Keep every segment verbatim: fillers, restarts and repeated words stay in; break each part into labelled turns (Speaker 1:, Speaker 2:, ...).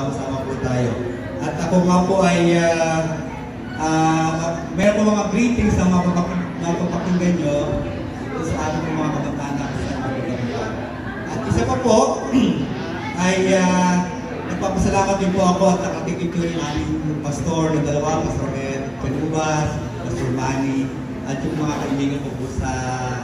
Speaker 1: magsama-sama po tayo. At ako nga po ay uh, uh, meron po mga greetings na mapapakinggan nyo sa ating mga kamag-anak sa mga. At isa pa po ay uh, nagpapasalamat din po ako at nakatikip ko yung aming pastor na dalawa, Pastor Ed Penubas, Pastor Manny, at yung mga kaibigan ko po sa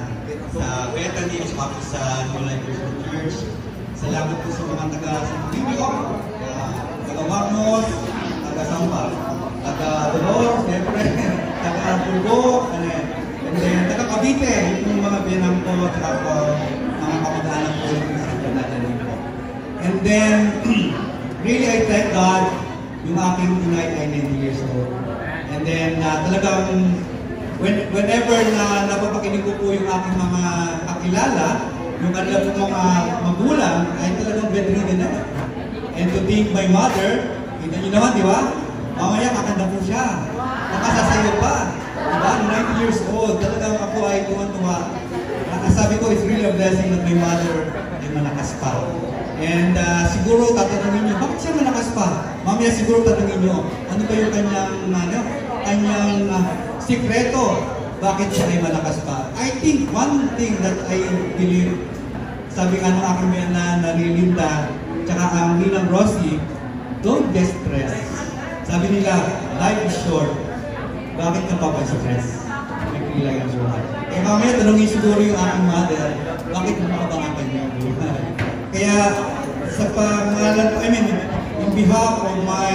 Speaker 1: sa Bethany, sa sa New Life Christian Church. Salamat po sa mga taga-Santo Niño, taga-Magnos, taga-Samba, taga-Dolor, siyempre, taga-Pulgo, and then taga-Cavite, yung mga binang ko, at mga kamag-anak ko sa Bethany po. And then, really I thank God yung aking tonight ay ninety years old. And then, uh, talagang When, whenever na napapakinig ko po yung aking mga kakilala, yung kanila po mga magulang, ay talagang bedridden na. And to being my mother, kita nyo naman, di ba? Mamaya kakanda po siya. Nakasasayo pa. Diba? ninety years old. Talagang ako ay tuwan-tuwa. Sabi ko, it's really a blessing that my mother ay malakas pa. And uh, siguro tatanungin nyo, bakit siya malakas pa? Mamaya siguro tatanungin nyo, ano ba yung kanyang, ano, kanyang uh, sikreto, bakit siya ay malakas pa? I think one thing that I believe, sabi nga ng aking mga na nalilinda, tsaka ang Ninang Rosie, don't get stressed. Sabi nila, life is short. Bakit ka pa pa-stress? Nagpila yung buhay. Eh mamaya tanongin siguro yung aking mother, bakit mo makabangapan niyo ang buhay? Kaya sa pangalan, I mean, in behalf of my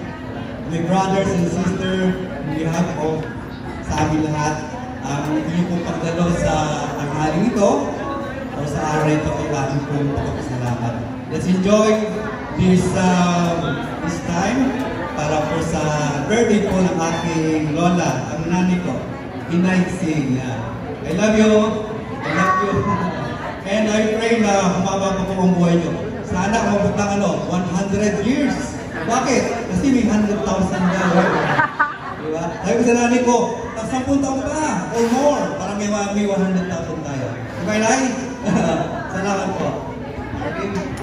Speaker 1: my brothers and sisters, in behalf of sa amin lahat, ang um, hindi po pagdalo sa tanghaling ito o sa araw ito ay aking pong pagpapasalamat. Let's enjoy this uh, this time para po sa birthday po ng aking lola, ang nanay ko, Inay Sing. I love you, I love you, and I pray na humaba po po ang buhay nyo. Sana mabuntang ano, one hundred years. Bakit? Kasi may one hundred thousand na. Diba? Sabi ko sa nanay ko, sampung taon pa or more para may, may one hundred thousand tayo. Okay, Nay? Salamat po. Okay.